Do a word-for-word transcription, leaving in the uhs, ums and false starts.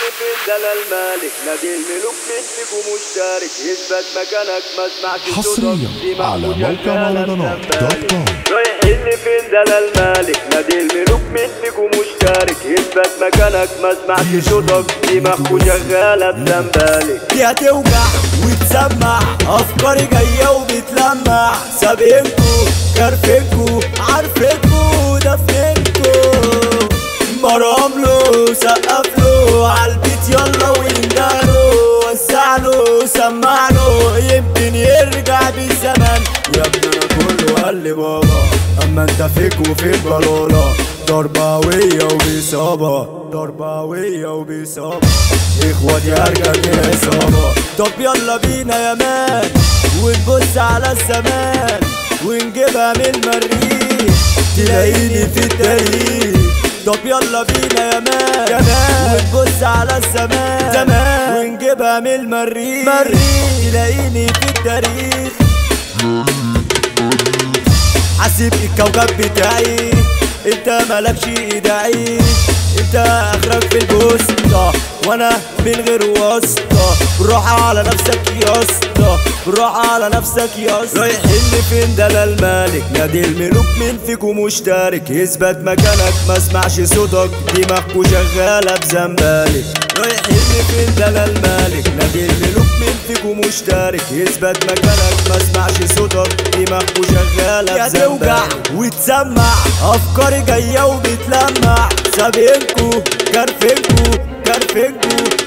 فين دلال مالك نادي الملوك مين فيكو مشترك يثبت مكانك ما اسمعش صوتك دي على موقع مهرجانات دوت كوم. رايح اللي فين دلال مالك نادي الملوك مين فيكو مشترك يثبت مكانك ما اسمعش صوتك دماغكو شغالة بزنبالك دي هتوجع وتسمع افكاري جاية وبتلمع سابقينكو كارفينكو عارفينكو دفنينكو مراملو سقفلو عالبيت يلا ويندهلو وسعلو سمعلو يمكن يرجع بالزمن يا ابني انا كله قال لي بابا اما انت فيك وفي البلالة ضرباوية وبإصابة ضرباوية وبإصابة اخواتي ارجع بالإصابة طب يلا بينا يا مان ونبص على الزمان ونجيبها من المريخ تلاقيني في التاريخ طب يلا بينا يا مان يا مان ونبص على الزمان زمان ونجيبها من المريخ مريخ تلاقيني في التاريخ حاسب الكوكب بتاعي انت مالكش ايداعي انت اخرك في البوسطة وانا من غير واسطة روح على نفسك يا اسطى روح على نفسك يا اسطى رايح اللي فين دلال مالك نادي الملوك مين فيكو مشترك يثبت مكانك ما اسمعش صوتك دماغكو شغالة بزنبالك رايح اللي فين دلال مالك نادي الملوك مين فيكو مشترك يثبت مكانك ما اسمعش صوتك دماغكو شغالة بزنبالك توجع وتسمع افكاري جاية وبتلمع سابقينكو كارفينكو كارفينكو